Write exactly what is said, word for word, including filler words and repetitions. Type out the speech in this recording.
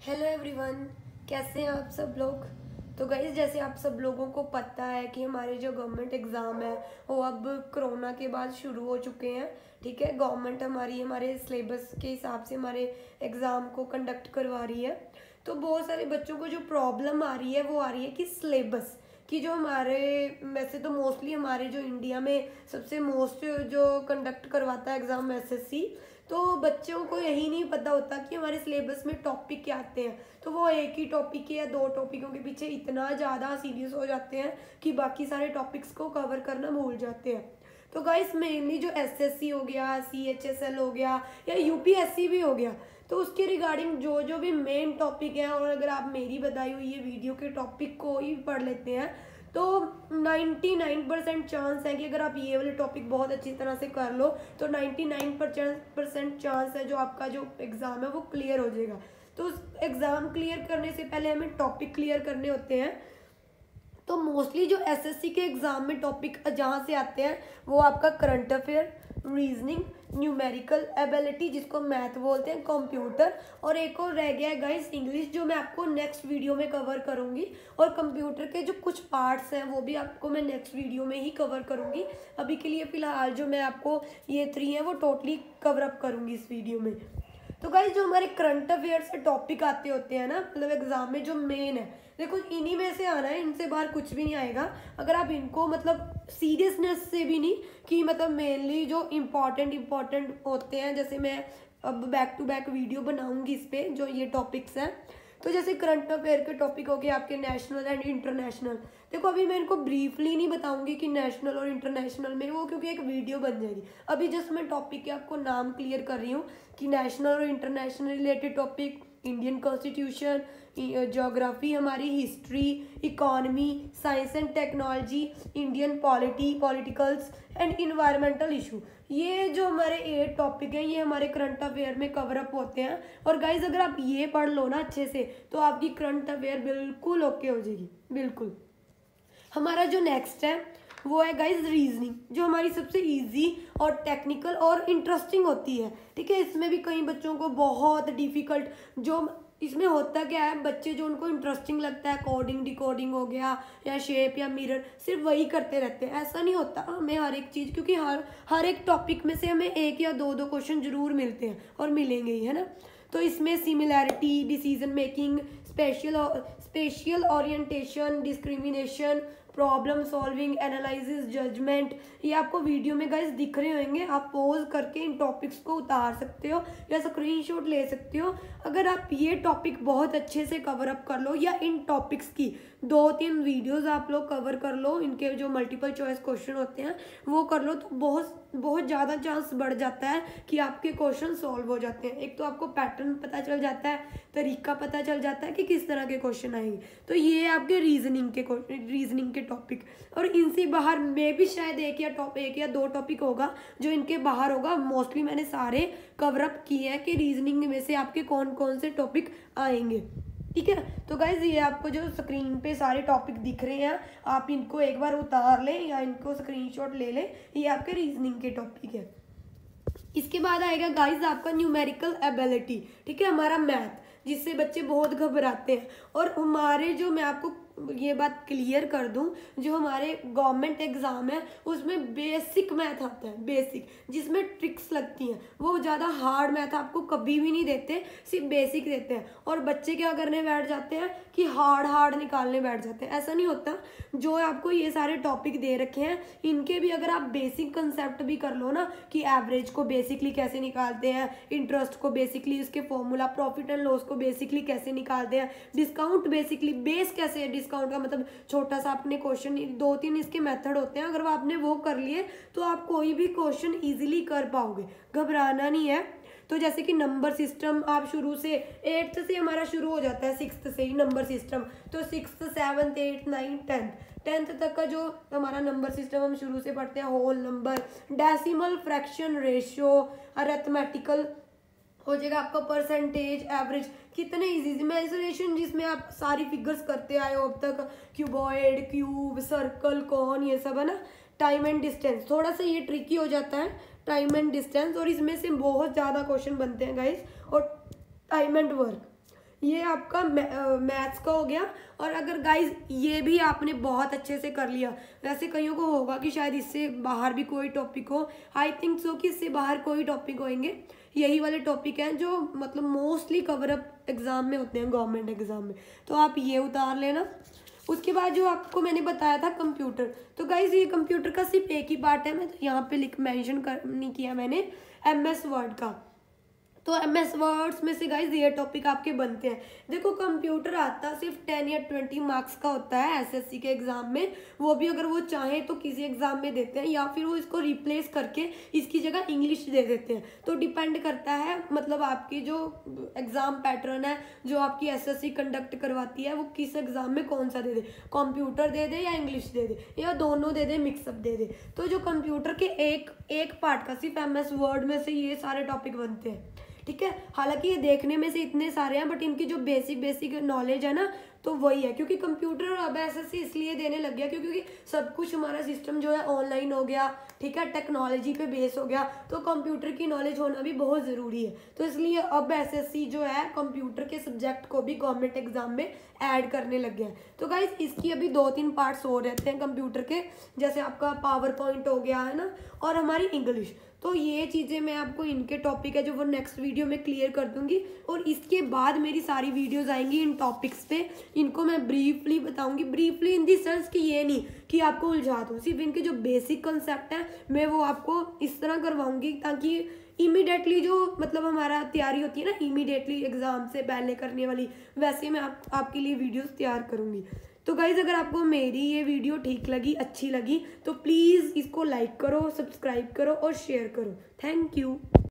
Hello everyone, कैसे हैं आप सब लोग। तो गाइस, जैसे आप सब लोगों को पता है कि हमारे जो गवर्नमेंट एग्ज़ाम है वो अब कोरोना के बाद शुरू हो चुके हैं। ठीक है, गवर्नमेंट हमारी हमारे सिलेबस के हिसाब से हमारे एग्ज़ाम को कंडक्ट करवा रही है। तो बहुत सारे बच्चों को जो प्रॉब्लम आ रही है वो आ रही है कि सिलेबस कि जो हमारे वैसे तो मोस्टली हमारे जो इंडिया में सबसे मोस्ट जो कंडक्ट करवाता है एग्ज़ाम एसएससी, तो बच्चों को यही नहीं पता होता कि हमारे सिलेबस में टॉपिक क्या आते हैं। तो वो एक ही टॉपिक या दो टॉपिकों के पीछे इतना ज़्यादा सीरियस हो जाते हैं कि बाकी सारे टॉपिक्स को कवर करना भूल जाते हैं। तो गाइस, मेनली जो एसएससी हो गया, सीएचएसएल हो गया या यूपीएससी भी हो गया, तो उसके रिगार्डिंग जो जो भी मेन टॉपिक हैं, और अगर आप मेरी बताई हुई ये वीडियो के टॉपिक को ही पढ़ लेते हैं तो निन्यानवे परसेंट चांस है कि अगर आप ये वाले टॉपिक बहुत अच्छी तरह से कर लो तो निन्यानवे परसेंट चांस है जो आपका जो एग्ज़ाम है वो क्लियर हो जाएगा। तो उस एग्ज़ाम क्लियर करने से पहले हमें टॉपिक क्लियर करने होते हैं। तो मोस्टली जो एसएससी के एग्ज़ाम में टॉपिक जहाँ से आते हैं वो आपका current affair, reasoning, numerical ability जिसको मैथ बोलते हैं, कंप्यूटर, और एक और रह गया है गाइस इंग्लिश, जो मैं आपको नेक्स्ट वीडियो में कवर करूंगी। और कंप्यूटर के जो कुछ पार्ट्स हैं वो भी आपको मैं नेक्स्ट वीडियो में ही कवर करूंगी। अभी के लिए फ़िलहाल जो मैं आपको ये थ्री हैं वो टोटली कवर अप करूंगी इस वीडियो में। तो गाइस, जो हमारे करंट अफेयर से टॉपिक आते होते हैं ना, मतलब एग्जाम में जो मेन है, देखो इन्हीं में से आना है, इनसे बाहर कुछ भी नहीं आएगा। अगर आप इनको मतलब सीरियसनेस से भी नहीं कि मतलब मेनली जो इम्पॉर्टेंट इम्पॉर्टेंट होते हैं, जैसे मैं अब बैक टू बैक वीडियो बनाऊंगी इस पर जो ये टॉपिक्स हैं। तो जैसे करंट अफेयर के टॉपिक हो गए आपके नेशनल एंड इंटरनेशनल। देखो अभी मैं इनको ब्रीफली नहीं बताऊंगी कि नेशनल और इंटरनेशनल में वो, क्योंकि एक वीडियो बन जाएगी। अभी जस्ट मैं टॉपिक के आपको नाम क्लियर कर रही हूँ कि नेशनल और international related topic, Indian constitution, geography हमारी, history, economy, science and technology, Indian polity, politicals and environmental issue. ये जो हमारे एट टॉपिक हैं ये हमारे करंट अफेयर में कवर अप होते हैं। और गाइज, अगर आप ये पढ़ लो ना अच्छे से तो आपकी करंट अफेयर बिल्कुल ओके हो जाएगी, बिल्कुल। हमारा जो नेक्स्ट है वो है गाइज रीजनिंग, जो हमारी सबसे इजी और टेक्निकल और इंटरेस्टिंग होती है। ठीक है, इसमें भी कई बच्चों को बहुत डिफिकल्ट, जो इसमें होता क्या है, बच्चे जो उनको इंटरेस्टिंग लगता है, कोडिंग डिकोडिंग हो गया या शेप या मिरर, सिर्फ वही करते रहते हैं। ऐसा नहीं होता, हमें हर एक चीज़, क्योंकि हर हर एक टॉपिक में से हमें एक या दो दो क्वेश्चन जरूर मिलते हैं और मिलेंगे ही, है ना। तो इसमें similarity, decision making, special spatial orientation, discrimination, problem solving, analysis, judgement, ये आपको वीडियो में गाइस दिख रहे होंगे। आप पॉज करके इन टॉपिक्स को उतार सकते हो या स्क्रीनशॉट ले सकते हो। अगर आप ये टॉपिक बहुत अच्छे से कवर अप कर लो, या इन टॉपिक्स की दो तीन वीडियोस आप लोग कवर कर लो, इनके जो मल्टीपल चॉइस क्वेश्चन होते हैं वो कर लो, तो बहुत बहुत ज़्यादा चांस बढ़ जाता है कि आपके क्वेश्चन सॉल्व हो जाते हैं। एक तो आपको पैटर्न पता चल जाता है, तरीका पता चल जाता है कि किस तरह के क्वेश्चन आएंगे। तो ये आपके रीजनिंग के रीजनिंग के टॉपिक, और इनसे बाहर में भी शायद एक या टॉप एक या दो टॉपिक होगा जो इनके बाहर होगा। मोस्टली मैंने सारे कवर अप किए हैं कि रीजनिंग में से आपके कौन कौन से टॉपिक आएंगे। ठीक है, तो गाइज ये आपको जो स्क्रीन पे सारे टॉपिक दिख रहे हैं आप इनको एक बार उतार लें या इनको स्क्रीनशॉट ले लें, ये आपके रीजनिंग के टॉपिक है। इसके बाद आएगा गाइज आपका न्यूमेरिकल एबिलिटी। ठीक है, हमारा मैथ, जिससे बच्चे बहुत घबराते हैं। और हमारे जो, मैं आपको ये बात क्लियर कर दूं, जो हमारे गवर्नमेंट एग्जाम है उसमें बेसिक मैथ आता है, बेसिक, जिसमें ट्रिक्स लगती हैं। वो ज़्यादा हार्ड मैथ आपको कभी भी नहीं देते, सिर्फ बेसिक देते हैं। और बच्चे क्या करने बैठ जाते हैं कि हार्ड हार्ड निकालने बैठ जाते हैं। ऐसा नहीं होता। जो आपको ये सारे टॉपिक दे रखे हैं इनके भी अगर आप बेसिक कंसेप्ट भी कर लो ना, कि एवरेज को बेसिकली कैसे निकालते हैं, इंटरेस्ट को बेसिकली उसके फॉर्मूला, प्रॉफिट एंड लॉस को बेसिकली कैसे निकालते हैं, डिस्काउंट बेसिकली बेस कैसे है, डिस्काउंट का मतलब छोटा सा अपने क्वेश्चन, दो तीन इसके मेथड होते हैं। अगर आपने वो कर लिए तो आप कोई भी क्वेश्चन इजीली कर पाओगे, घबराना नहीं है। तो जैसे कि नंबर सिस्टम आप शुरू से एट्थ से हमारा शुरू हो जाता है, सिक्स्थ से ही नंबर सिस्टम। तो sixth, seventh, eighth, ninth, tenth tenth तक का जो हमारा नंबर सिस्टम हम शुरू से पढ़ते हैं, whole number, decimal, fraction, ratio, arithmetical हो जाएगा आपका, परसेंटेज, एवरेज, कितने इजी, मेजरेशन जिसमें आप सारी फिगर्स करते आए हो अब तक, क्यूबॉइड, क्यूब, सर्कल, कॉन, ये सब है ना। टाइम एंड डिस्टेंस, थोड़ा सा ये ट्रिकी हो जाता है, टाइम एंड डिस्टेंस, और इसमें से बहुत ज़्यादा क्वेश्चन बनते हैं गाइस। और टाइम एंड वर्क, ये आपका मैथ्स का हो गया। और अगर गाइज ये भी आपने बहुत अच्छे से कर लिया, वैसे कईयों को होगा कि शायद इससे बाहर भी कोई टॉपिक हो, आई थिंक सो कि इससे बाहर कोई टॉपिक होंगे, यही वाले टॉपिक हैं जो मतलब मोस्टली कवर अप एग्जाम में होते हैं, गवर्नमेंट एग्जाम में, तो आप ये उतार लेना। उसके बाद जो आपको मैंने बताया था कंप्यूटर, तो गाइज ये कंप्यूटर का सिर्फ एक ही पार्ट है, मैं तो यहाँ पे लिख मेंशन कर नहीं किया मैंने, एम एस वर्ड का। तो एम एस वर्ड्स में से गाइज ये टॉपिक आपके बनते हैं। देखो कंप्यूटर आता सिर्फ टेन या ट्वेंटी मार्क्स का होता है एसएससी के एग्जाम में, वो भी अगर वो चाहें तो किसी एग्जाम में देते हैं, या फिर वो इसको रिप्लेस करके इसकी जगह इंग्लिश दे देते हैं। तो डिपेंड करता है मतलब आपकी जो एग्जाम पैटर्न है जो आपकी एसएससी कंडक्ट करवाती है, वो किस एग्जाम में कौन सा दे दे, कंप्यूटर दे दे या इंग्लिश दे दे या दोनों दे दे, मिक्सअप दे दे। तो जो कंप्यूटर के एक एक पार्ट का सिर्फ एम एस वर्ड में से ये सारे टॉपिक बनते हैं, ठीक है। हालांकि ये देखने में से इतने सारे हैं, बट इनकी जो बेसिक बेसिक नॉलेज है ना, तो वही है। क्योंकि कंप्यूटर अब एसएससी इसलिए देने लग गया क्योंकि सब कुछ हमारा सिस्टम जो है ऑनलाइन हो गया, ठीक है, टेक्नोलॉजी पे बेस हो गया, तो कंप्यूटर की नॉलेज होना भी बहुत ज़रूरी है। तो इसलिए अब एसएससी जो है कंप्यूटर के सब्जेक्ट को भी गवर्नमेंट एग्जाम में ऐड करने लग गया है। तो गाइज इसकी अभी दो तीन पार्ट्स और रहते हैं कंप्यूटर के, जैसे आपका पावर पॉइंट हो गया है ना, और हमारी इंग्लिश। तो ये चीज़ें मैं आपको इनके टॉपिक है जो वो नेक्स्ट वीडियो में क्लियर कर दूंगी। और इसके बाद मेरी सारी वीडियोस आएंगी इन टॉपिक्स पे, इनको मैं ब्रीफली बताऊंगी। ब्रीफली इन दी सेंस कि ये नहीं कि आपको उलझा दूँ, सिर्फ इनके जो बेसिक कंसेप्ट हैं मैं वो आपको इस तरह करवाऊंगी ताकि इमीडिएटली जो मतलब हमारा तैयारी होती है ना इमीडिएटली एग्जाम से पहले करने वाली, वैसे मैं आप, आपके लिए वीडियोस तैयार करूंगी। तो गाइज़ अगर आपको मेरी ये वीडियो ठीक लगी, अच्छी लगी, तो प्लीज़ इसको लाइक करो, सब्सक्राइब करो और शेयर करो। Thank you.